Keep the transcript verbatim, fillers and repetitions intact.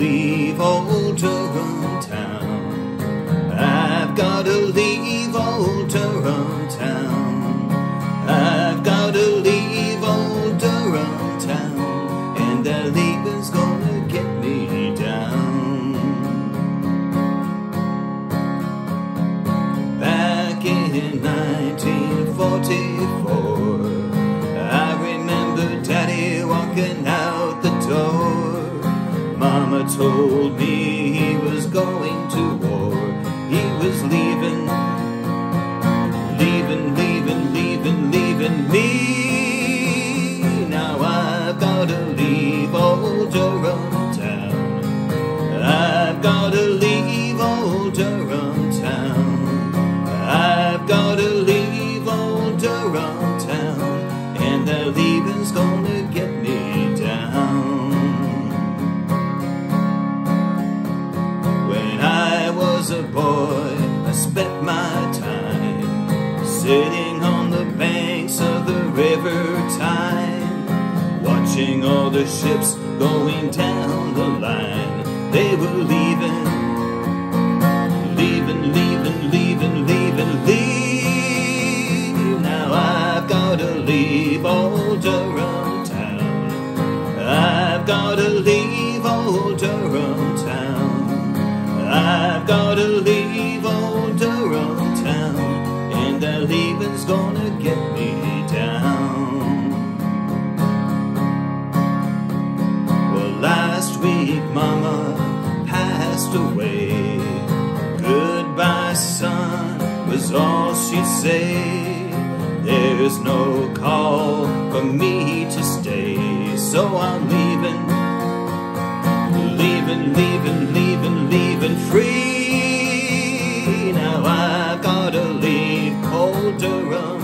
leave old Durham town. I've gotta leave old Durham town. I've gotta leave old Durham town, and that leaving's gonna get me down. Back in nineteen forty-four, I remember Daddy walking out the door. Mama told me he was going to war. He was leaving, leaving, leaving, leaving, leaving me. Now I've gotta leave old Durham town. I've gotta leave old Durham town. I've gotta leave old Durham town, and that leaving's gonna get me down. As a boy, I spent my time sitting on the banks of the river Tyne, watching all the ships going down the line. They were leaving, leaving, leaving, leaving, leaving, leave. Now I've gotta leave old Durham town. I've gotta leave old Durham town. I've gotta leave old Durham town, and that leaving's gonna get me down. Well, last week Mama passed away. Goodbye, son, was all she'd say. There's no call for me to stay, so I'm leaving, leaving, leaving, leaving, leaving free. Now I've gotta leave old Durham